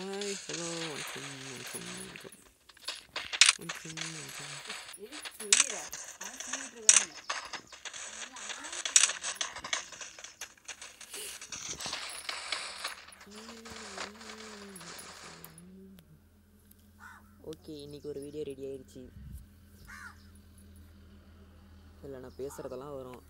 Hi hello வணக்கம் வணக்கம் வணக்கம் வணக்கம் வணக்கம். ஓகே, இன்னைக்கு ஒரு வீடியோ ரெடி ஆயிடுச்சு. இல்லை, நான் பேசுகிறதெல்லாம் வரும்.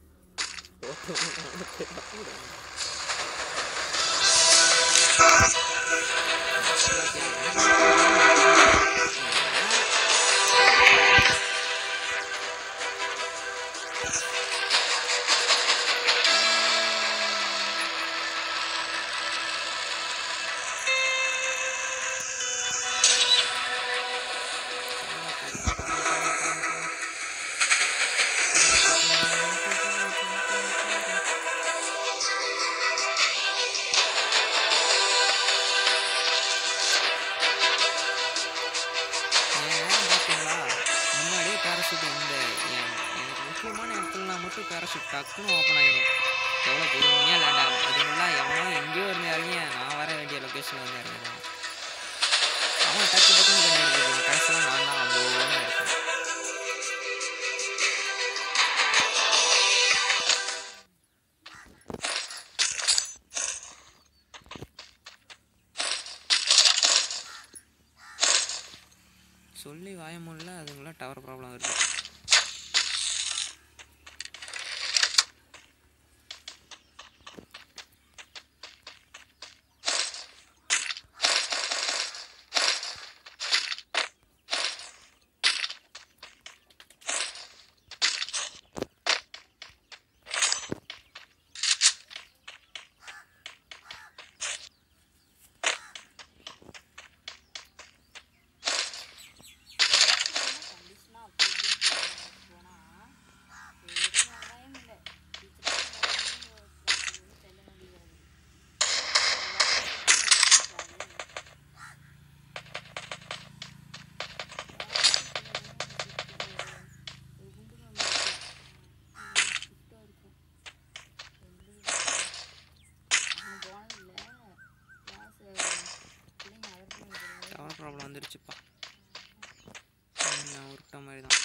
முக்கியமான இடத்துலனா மட்டும் பேராஷூட் டக்குன்னு ஓப்பன் ஆகிடும். எவ்வளோ பொறுமையாக லேண்ட் ஆகும். அதுங்கெல்லாம் எவனோ எங்கேயோ இருந்து இறங்கி நான் வர வேண்டிய லொக்கேஷனில் வந்து இறங்கிடுவான். அவன் டக்கு டக்குன்னு கண்டு எடுத்துருவான். கடைசியில் நான் தான் அவ்வளோன்னு இருக்கேன். சொல்லி வாய முடியல, அதுங்களாம் டவர் ப்ராப்ளம் வருது. ப்ராப்ளம் வந்துருச்சுப்பா. நான் உருட்ட மாதிரி தான்.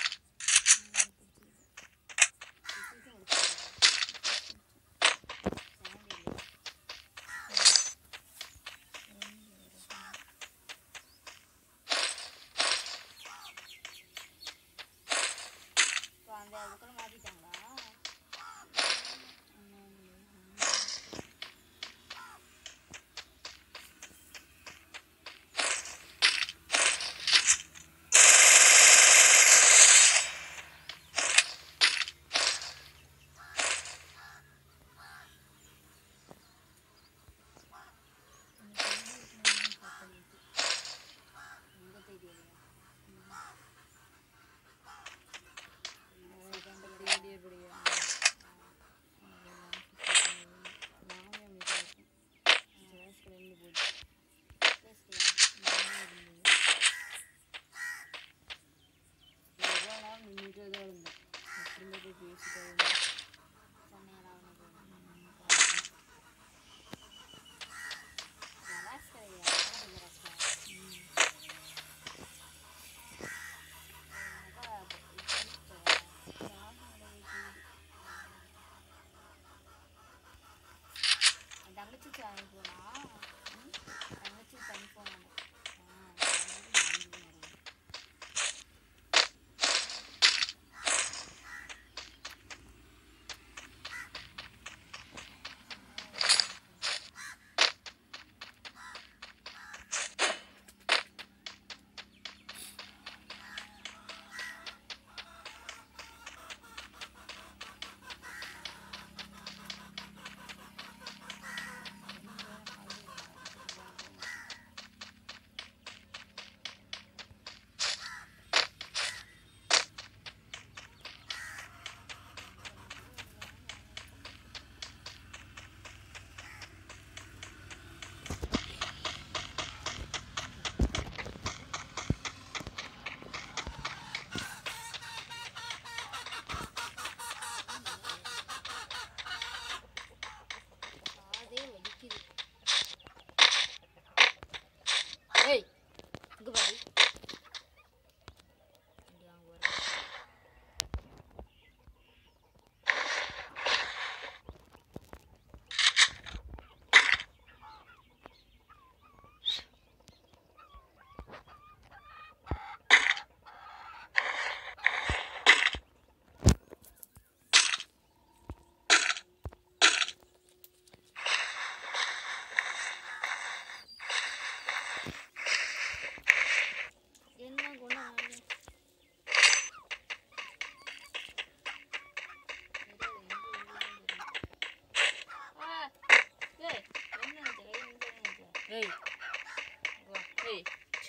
ஏய் வா ஏய்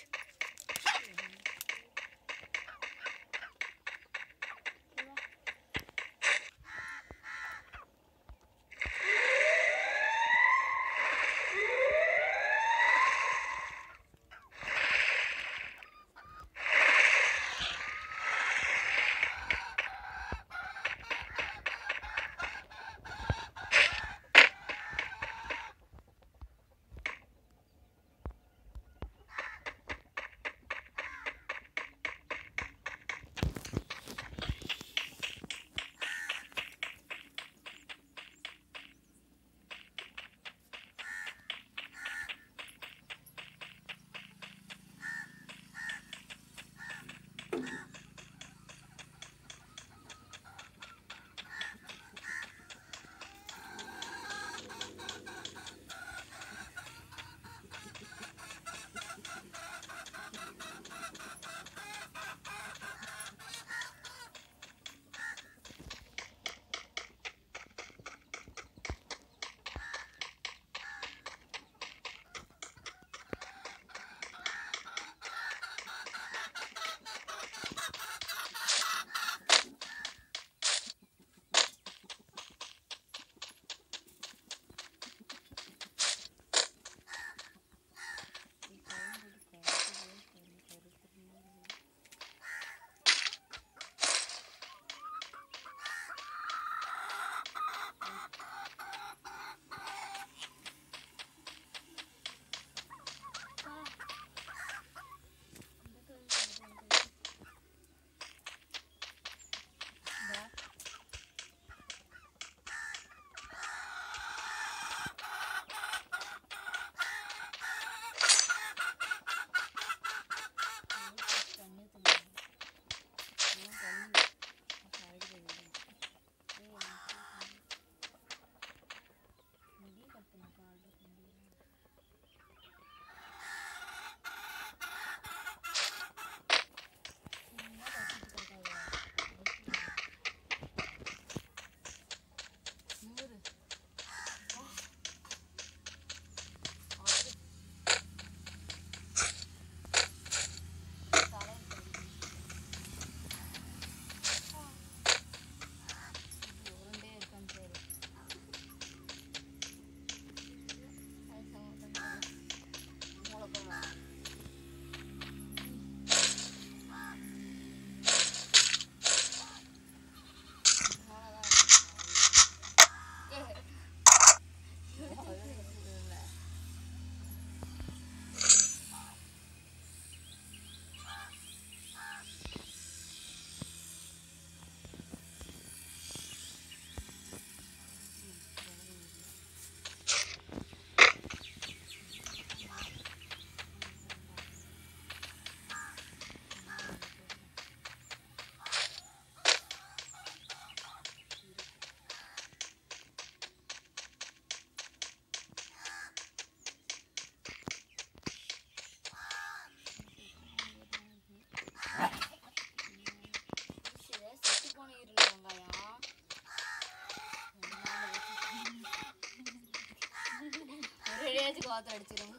கோவத்தை அடிச்சிடும்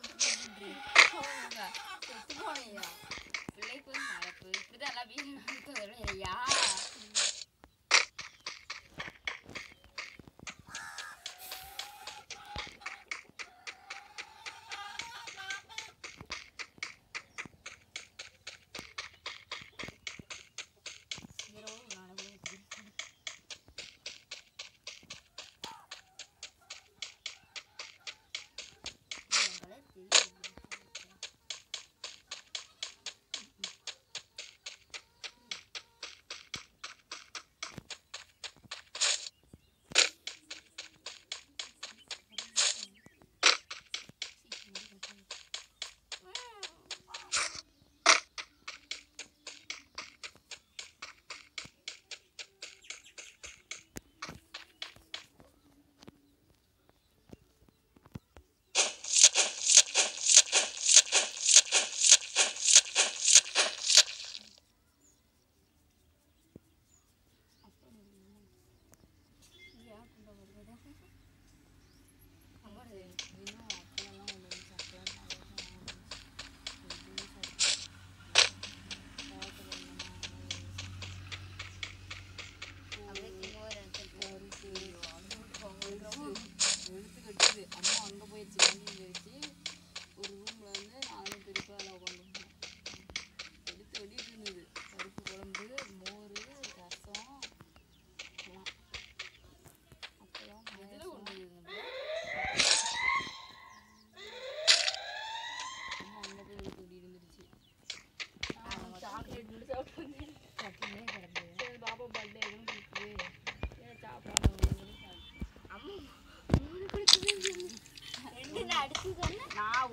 செத்து போனையா பிள்ளைக்கு வந்து நடப்பு இப்படிதான் எல்லாம் வீடு ஐயா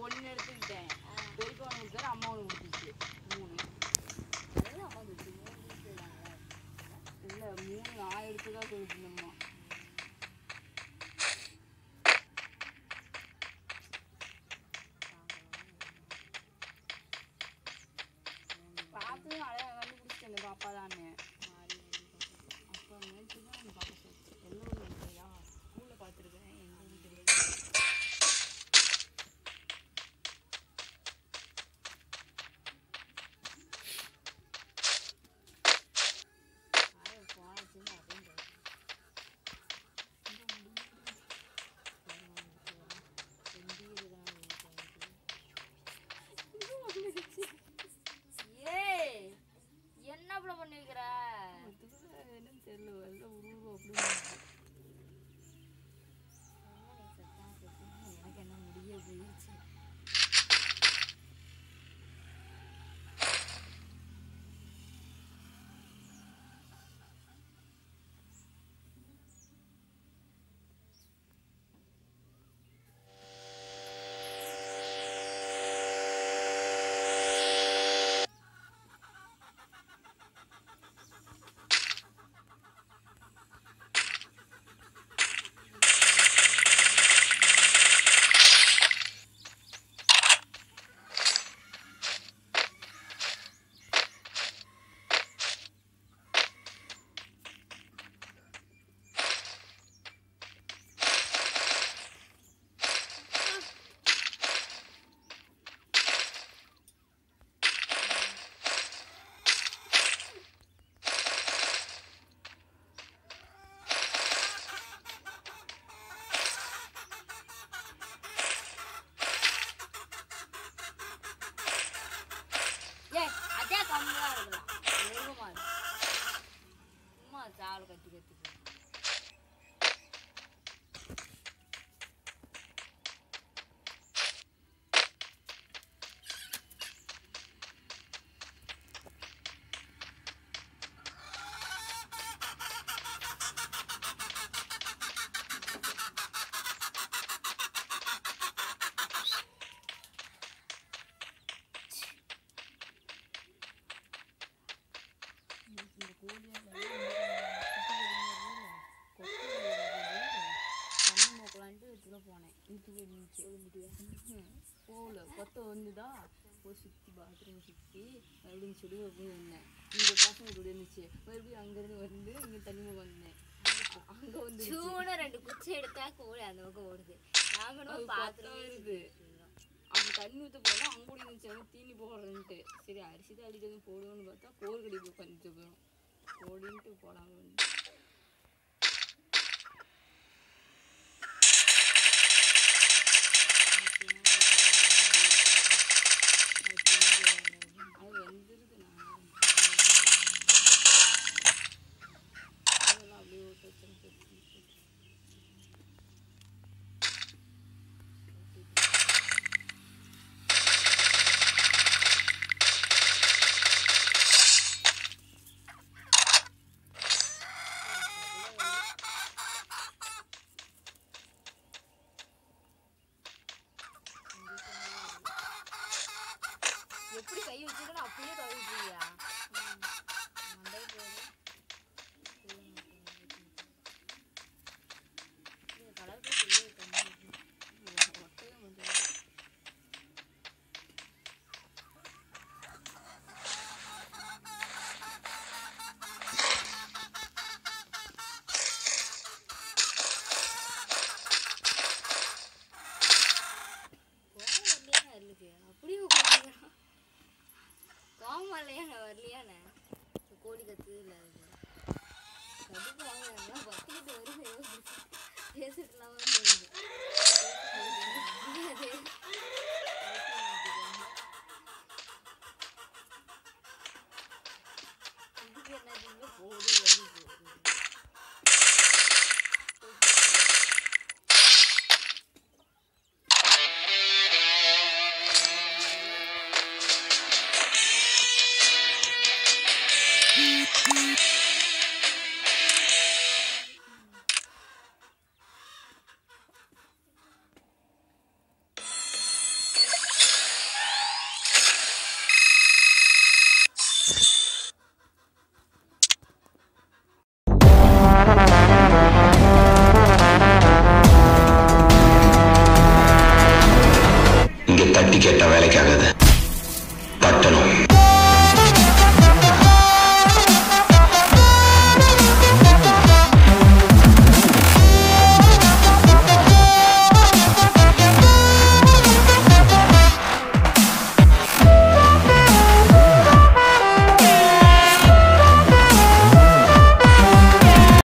ஒன்று எடுத்துக்கிட்டேன். பெரியப்பா ஒன்று கொடுத்தாரு, அம்மா ஒன்று கொடுத்துச்சு. 3 அதான் அம்மா கொடுத்து 3 கொடுத்துருக்காங்க. இல்லை 3 நான் எடுத்துதான் கொடுத்துருந்தம்மா. பார்த்து அழகாக கண்டுபிடிச்சிட்டேன் இந்த பாப்பா தானே. அப்போ நேற்று தான் அந்த பாப்பா சொல்லிச்சு. எல்லோரும் இல்லையா ஸ்கூலில் பார்த்துருக்கேன், எங்கன்னு தெரியாது. என்ன பண்ணி வைக்கிற என்னன்னு தெரியல, எல்லாம் உருவம் அப்படி எனக்கு என்ன முடிய போயிடுச்சு. அதே கம்மியாக இருக்கலாம், வேகமாக இருக்கும். சும்மா சாவல் கத்தி கத்தி போகல கொத்த வந்துதா போய் சுற்றி பாத்ரூம் சுற்றி மறுபடியும் சொல்லி போய் வந்தேன். இந்த பசங்க கூட இருந்துச்சு, மறுபடியும் அங்கேருந்து வந்து இங்கே தண்ணி வந்தேன். அங்கே வந்து 2 குச்சி எடுத்தா கோழி அந்த பக்கம் ஓடுது. நாங்களும் பாத்திரம் வருது, அங்கே தண்ணி ஊற்ற போனால் அங்கே கூட இருந்துச்சு தீனி போடுறேன்ட்டு. சரி அரிசி தான் அடிக்கிறது போடுவோன்னு பார்த்தா கோழி கடிக்கு உட்காந்துட்டு போயிடும். கோடின்ட்டு போடாமல் வந்து எப்படி கை வச்சுக்கணும் அப்படியே தவிர்க்கிறியா? மண்டை போது கலருக்கு சொல்லி ஒட்டையே வந்து அப்படியே காமலையான வரலையான கோழி கத்து இல்லை கடுப்பு வாங்க பத்துக்கிட்டு வருது பேசிட்டுலாம் இதுக்கு என்ன போகுது வருது கெட்ட வேலைக்காக